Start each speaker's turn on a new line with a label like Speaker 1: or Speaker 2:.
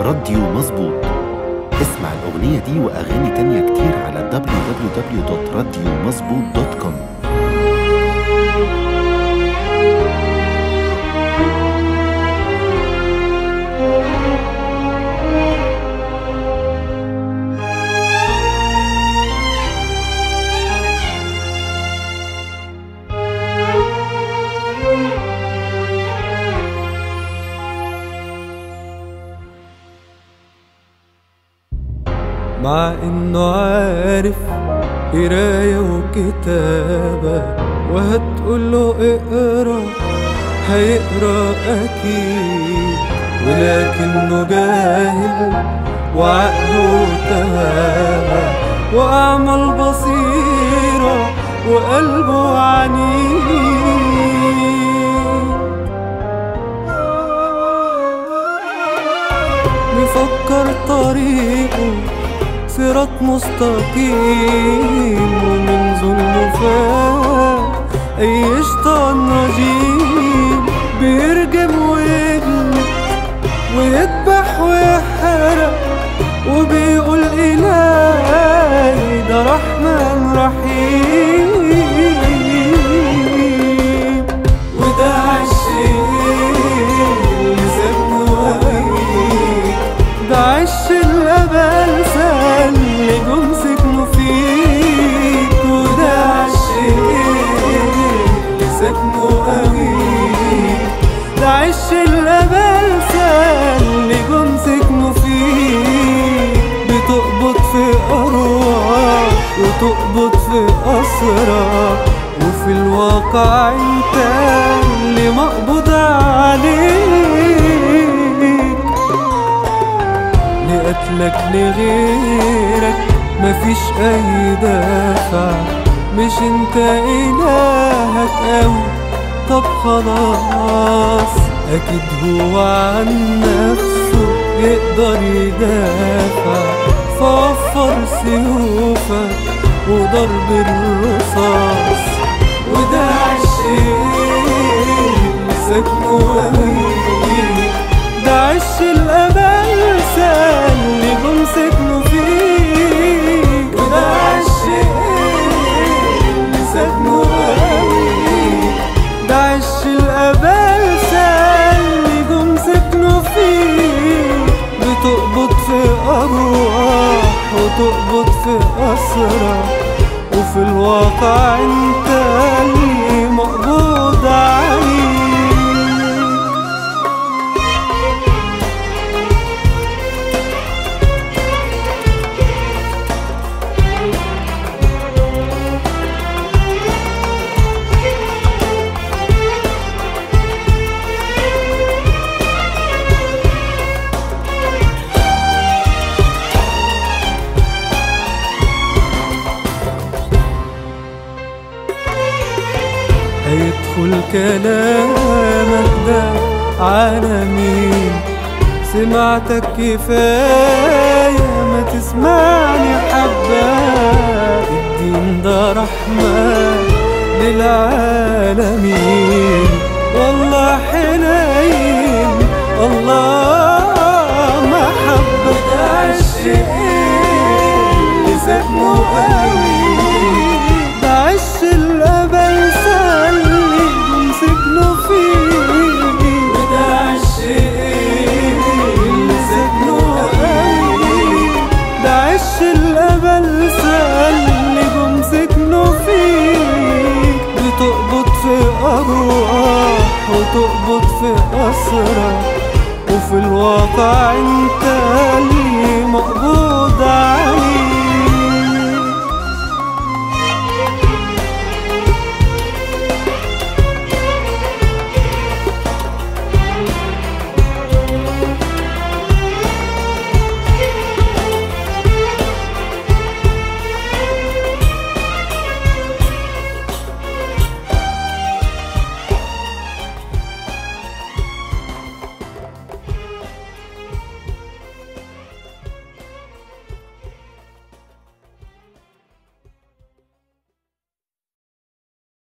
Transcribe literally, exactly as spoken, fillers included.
Speaker 1: راديو مظبوط. اسمع الأغنية دي وأغاني تانية كتير على دبليو دبليو دبليو دوت راديو مظبوط دوت كوم.
Speaker 2: مع انه عارف قراية وكتابة وهتقوله اقرا هيقرا اكيد، ولكنه جاهل وعقله تهابة واعمى البصيرة وقلبه عنيد. بيفكر طريقه صراط مستقيم ومن ظلمه فات أي شيطان رجيم. بيرجم ويجلد ويذبح ويحرق وبيقول إلهي ده رحمن رحيم. وده عالشيء اللي سابنه وقيت، ده عش الأبلسة اللي جم سكنوا فيك. وده عالشيء اللي سكنوا قويك، ده عش الأبلسة اللي جم سكنوا فيك. بتقبض في أرواح وتقبض في أسرار، وفي الواقع انت اللي مقبوض عليك. لقتلك لغيرك مفيش اي دافع، مش انت الهك اوي طب خلاص. اكيد هو عن نفسه يقدر يدافع، فوفر سيوفك وضرب الرصاص. وده عالشيء اللي سكنه قويك، ده عش الأبلسة اللي جم سكنوا فيك. وده عالشيء اللي سكنوا قويك، ده عش الأبلسة اللي جم سكنوا فيك. بتقبض في أرواح وتقبض في أسرار، وفي الواقع انت اللي مقبوض عليك. هيدخل كلامك ده على مين؟ سمعتك كفاية ما تسمعني حبة. الدين ده رحمة للعالمين، والله حنين الله محبة. ده عالشيء اللي سكنه قويك، ده عش الأبلسة اللي جم سكنوا فيك. وده عالشيء اللي سكنه قويك، ده عش الأبلسة اللي جم سكنوا فيك. بتقبض في أرواح وتقبض في أسرار، وفي الواقع انت